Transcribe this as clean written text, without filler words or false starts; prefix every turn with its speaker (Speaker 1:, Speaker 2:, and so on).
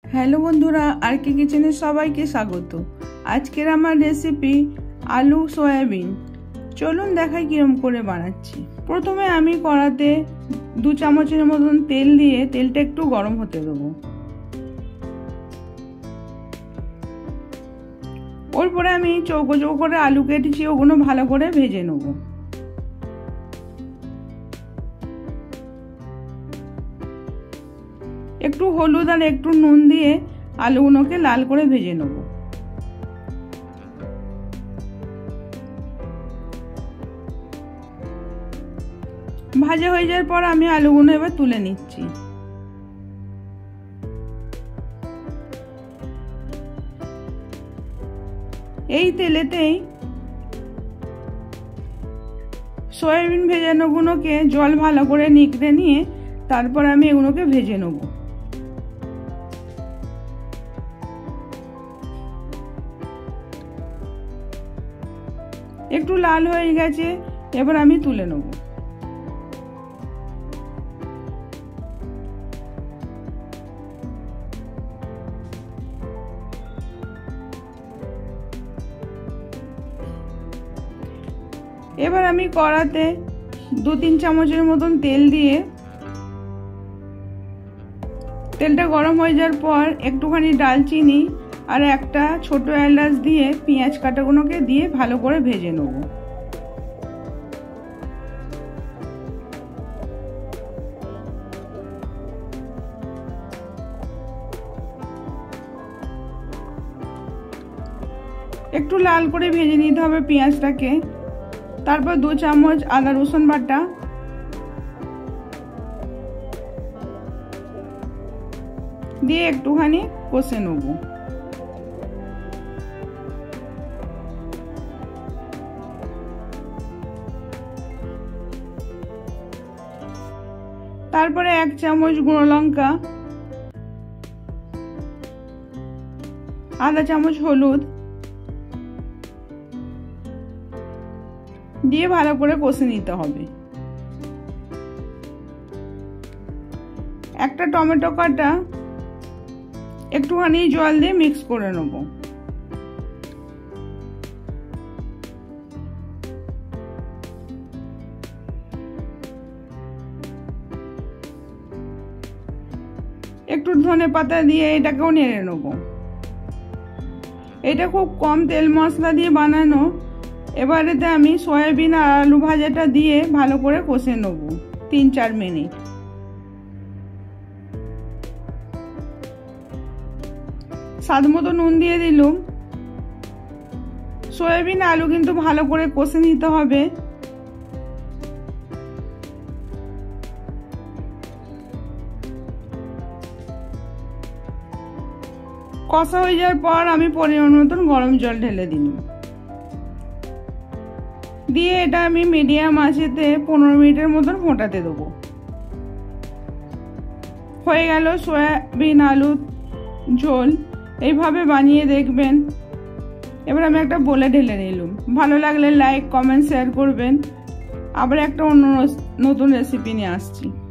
Speaker 1: Hello বন্ধুরা, আর কে কিচেনে সবাইকে স্বাগত। আজকের আমার রেসিপি আলু সয়াবিন। চলুন দেখাই কিরম করে বানাচ্ছি। প্রথমে আমি কড়াতে 2 চামচের মতন তেল দিয়ে তেলটা একটু গরম হতে দেবো। ওরপরে আমি চৌকো চৌকো করে আলু কেটেছি, ওগুলো ভালো করে ভেজে নেব। একটু হলুদ আর একটু নুন দিয়ে আলুগুলোকে লাল করে ভেজে নেব। ভাজা হয়ে যাওয়ার পর আমি আলুগুলো এবার তুলে নিচ্ছি। এই তেলেতেই সয়াবিন ভেজানোগুলোকে জল ভালো করে নিগড়ে নিয়ে তারপর আমি এগুলোকে ভেজে নেব। একটু লাল হয়ে গেছে, এবার আমি তুলে নেব। এবার আমি কড়াতে 2-3 চামচের মতন তেল দিয়ে তেলটা গরম হয়ে যাওয়ার পর একটুখানি ডালচিনি আর একটা ছোট এলাচ দিয়ে পেঁয়াজ কাটাগুলোকে দিয়ে ভালো করে ভেজে নেব। একটু লাল করে ভেজে নিতে হবে পেঁয়াজটাকে। তারপর 2 চামচ আদা রসুন বাটা, দিয়ে একটুখানি কষে নেব। তারপরে 1 চামচ গুঁড়ো লঙ্কা, আধা চামচ হলুদ দিয়ে ভালো করে কষে নিতে হবে। একটা টমেটো কাটা একটুখানি জল দিয়ে মিক্স করে নেব। একটু ধনেপাতা দিয়ে এটাকেও নেড়ে নেব। এটা খুব কম তেল মশলা দিয়ে বানানো। এবারেতে আমি সয়াবিন আর আলু ভাজাটা দিয়ে ভালো করে কষে নেব 3-4 মিনিট। স্বাদ মতো নুন দিয়ে দিলাম। সয়াবিন আলু কিন্তু ভালো করে কষে নিতে হবে। কষা হয়ে যাওয়ার পর আমি পরিমাণ মতন গরম জল ঢেলে দিলাম, দিয়ে এটা আমি মিডিয়াম আঁচেতে 15 মিনিটের মতন ফোটাতে দেবো। হয়ে গেল সয়াবিন আলু ঝোল। এইভাবে বানিয়ে দেখবেন। এবার আমি একটা বলে ঢেলে নিলাম। ভালো লাগলে লাইক, কমেন্ট, শেয়ার করবেন। আবার একটা অন্য নতুন রেসিপি নিয়ে আসছি।